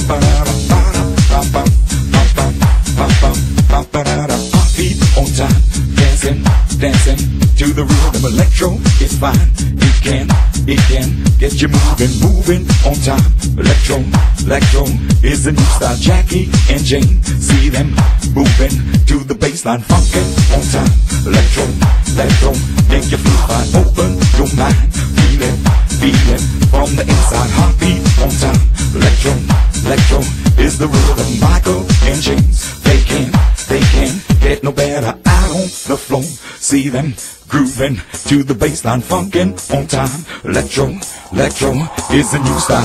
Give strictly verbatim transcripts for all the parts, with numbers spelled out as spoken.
Heartbeat on time, dancing, dancing to the rhythm. Electro is fine. It can, it can get you moving, moving on time. Electro, electro is the new style. Jackie and Jane, see them moving to the baseline, funkin' on time. Electro, electro, make you feel fine. Open your mind, feel it, feel it from the inside. Heartbeat on time. Electro, electro is the rhythm. Michael and James, they can, they can get no better out on the floor. See them grooving to the baseline, funkin' on time. Electro, electro is the new style.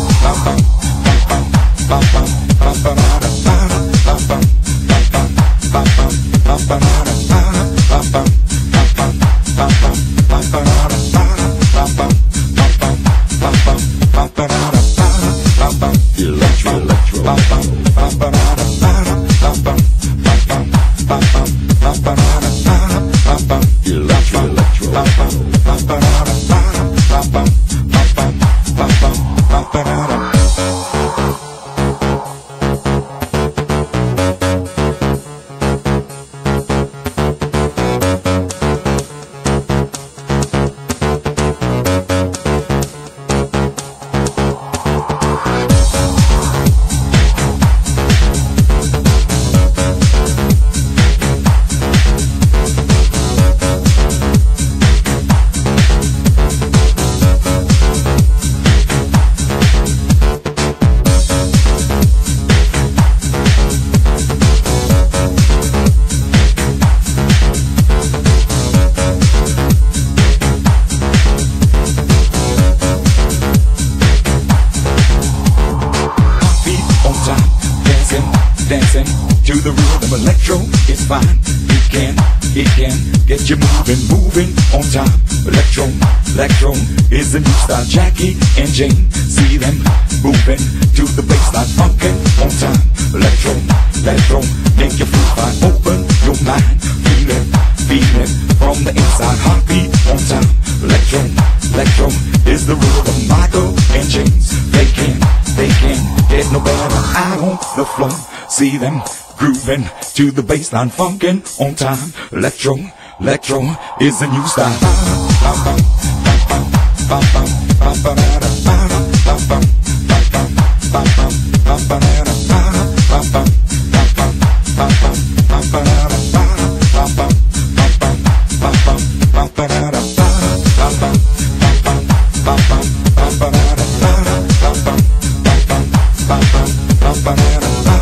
Electro, electro, dancing to the rhythm. Electro is fine. It can, it can get you moving, moving on time. Electro, electro is the new style. Jackie and Jane, see them moving to the baseline, funkin' on time. Electro, electro make you feel fine. Open your mind, feel it, feel it from the inside. Heartbeat on time. Electro, electro is the rhythm. Michael and James, they can, they can get no better out on the floor. See them grooving to the baseline, funkin' on time. Electro, electro is the new style. Ba-ba-da-da-ba